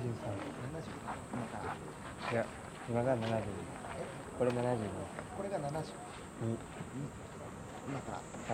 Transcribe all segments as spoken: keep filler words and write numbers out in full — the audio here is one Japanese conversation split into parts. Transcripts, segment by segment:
じゅうさん。 ななじゅう今からいや、今がななじゅう。これななじゅうこれがななじゅうに。 今からはい。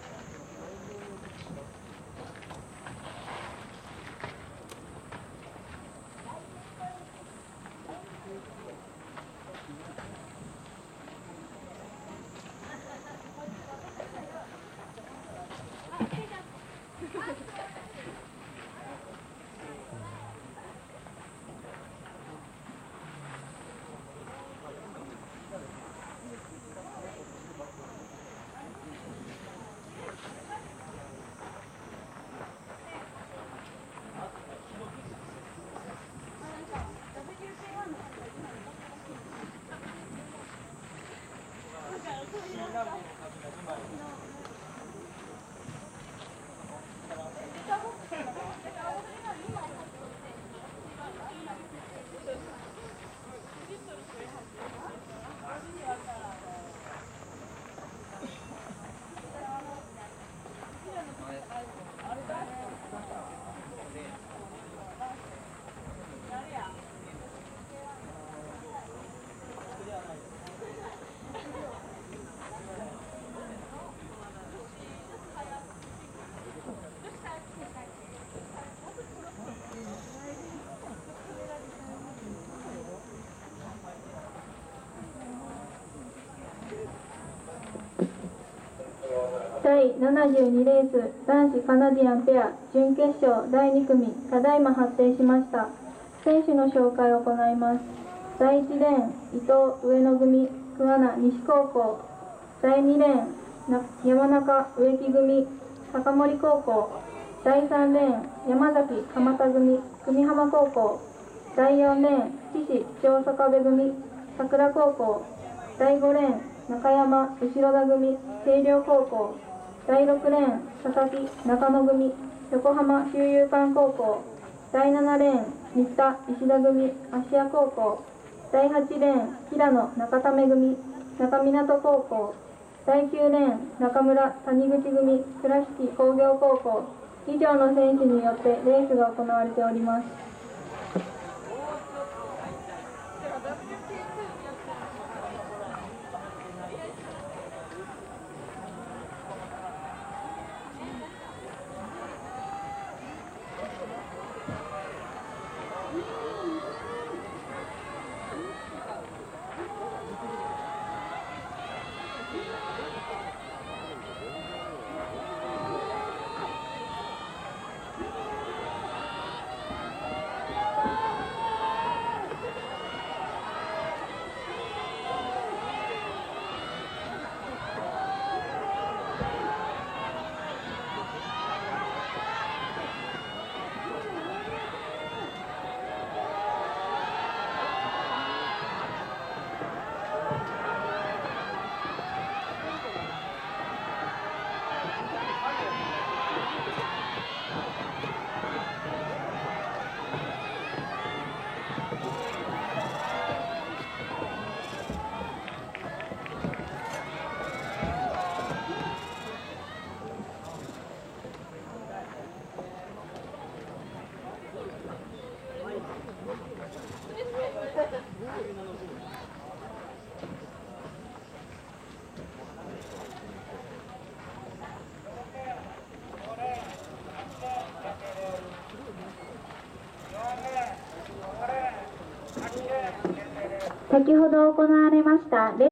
だいななじゅうにレース男子カナディアンペア準決勝だいに組ただいま発生しました。選手の紹介を行います。だいいちレーン伊藤上野組桑名西高校、だいにレーン山中植木組高森高校、だいさんレーン山崎蒲田組久美浜高校、だいよんレーン岸長坂部組桜高校、だいごレーン中山後田組星稜高校、だいろくレーン佐々木中野組横浜周遊館高校、だいななレーン新田石田組芦屋高校、だいはちレーン平野中為組中港高校、だいきゅうレーン中村谷口組倉敷工業高校、以上の選手によってレースが行われております。先ほど行われました